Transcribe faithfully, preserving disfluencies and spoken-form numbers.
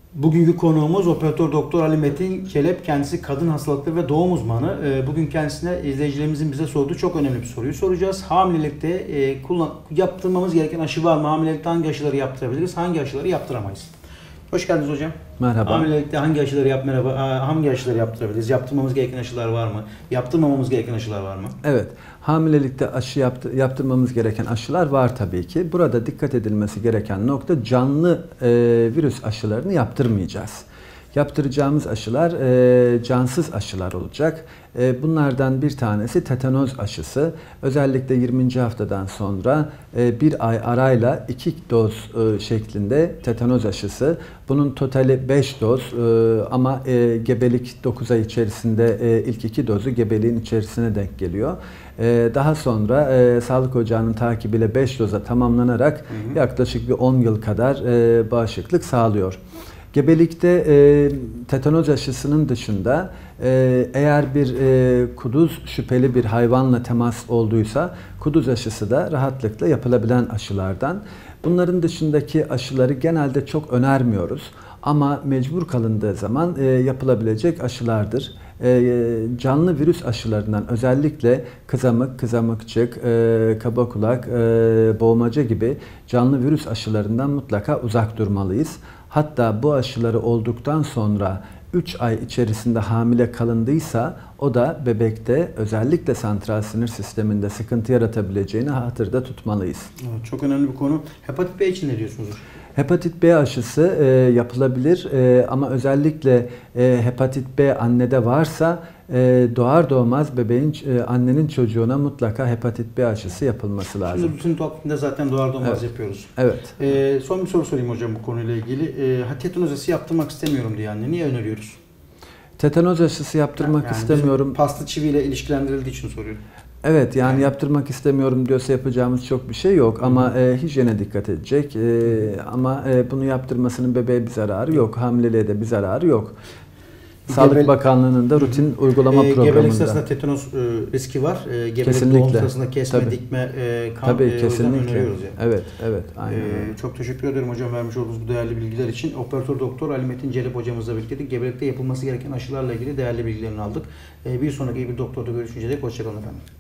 Bugünkü konuğumuz Operatör Doktor Ali Metin Kelep. Kendisi kadın hastalıkları ve doğum uzmanı. Bugün kendisine izleyicilerimizin bize sorduğu çok önemli bir soruyu soracağız. Hamilelikte e, kullan yaptırmamız gereken aşı var mı? Hamilelikte hangi aşıları yaptırabiliriz? Hangi aşıları yaptıramayız? Hoş geldiniz hocam. Merhaba. Hamilelikte hangi aşıları yap merhaba hangi aşıları yaptırabiliriz? Yaptırmamız gereken aşılar var mı? Yaptırmamamız gereken aşılar var mı? Evet. Hamilelikte aşı yaptı, yaptırmamız gereken aşılar var tabii ki. Burada dikkat edilmesi gereken nokta canlı e, virüs aşılarını yaptırmayacağız. Yaptıracağımız aşılar e, cansız aşılar olacak. E, bunlardan bir tanesi tetanoz aşısı. Özellikle yirminci haftadan sonra e, bir ay arayla iki doz e, şeklinde tetanoz aşısı. Bunun totali beş doz e, ama e, gebelik dokuz ay içerisinde e, ilk iki dozu gebeliğin içerisine denk geliyor. E, daha sonra e, sağlık ocağının takibiyle beş doza tamamlanarak hı hı. yaklaşık bir on yıl kadar e, bağışıklık sağlıyor. Gebelikte e, tetanoz aşısının dışında e, eğer bir e, kuduz şüpheli bir hayvanla temas olduysa kuduz aşısı da rahatlıkla yapılabilen aşılardan. Bunların dışındaki aşıları genelde çok önermiyoruz ama mecbur kalındığı zaman e, yapılabilecek aşılardır. E, canlı virüs aşılarından özellikle kızamık, kızamıkçık, e, kaba kulak, e, boğmaca gibi canlı virüs aşılarından mutlaka uzak durmalıyız. Hatta bu aşıları olduktan sonra üç ay içerisinde hamile kalındıysa o da bebekte özellikle santral sinir sisteminde sıkıntı yaratabileceğini hatırda tutmalıyız. Evet, çok önemli bir konu. Hepatit B için ne diyorsunuz? Hepatit B aşısı e, yapılabilir e, ama özellikle e, hepatit B annede varsa e, doğar doğmaz bebeğin e, annenin çocuğuna mutlaka hepatit B aşısı yapılması lazım. Şimdi rutin toplumda zaten doğar doğmaz evet. yapıyoruz. Evet. E, son bir soru sorayım hocam bu konuyla ilgili. E, tetanoz aşısı yaptırmak istemiyorum diye anne. Niye öneriyoruz? Tetanoz aşısı yaptırmak yani istemiyorum. Paslı çiviyle ilişkilendirildiği için soruyorum. Evet yani, yani yaptırmak istemiyorum diyorsa yapacağımız çok bir şey yok ama e, hijyene dikkat edecek e, ama e, bunu yaptırmasının bebeğe bir zararı yok, hamileliğe de bir zararı yok. Sağlık Gebel Bakanlığı'nın da rutin Hı-hı. uygulama e, programında. Gebelik sırasında tetanoz e, riski var. E, gebelik kesinlikle. Doğum sırasında kesme, Tabii. dikme, e, kan Tabii, e, kesinlikle. öneriyoruz yani. Evet, evet. Aynen. E, çok teşekkür ederim hocam vermiş olduğunuz bu değerli bilgiler için. Operatör Doktor Ali Metin Kelep hocamızla birlikteydik. Gebelikte yapılması gereken aşılarla ilgili değerli bilgilerini aldık. E, bir sonraki bir doktorda görüşünceye dek hoşçakalın efendim.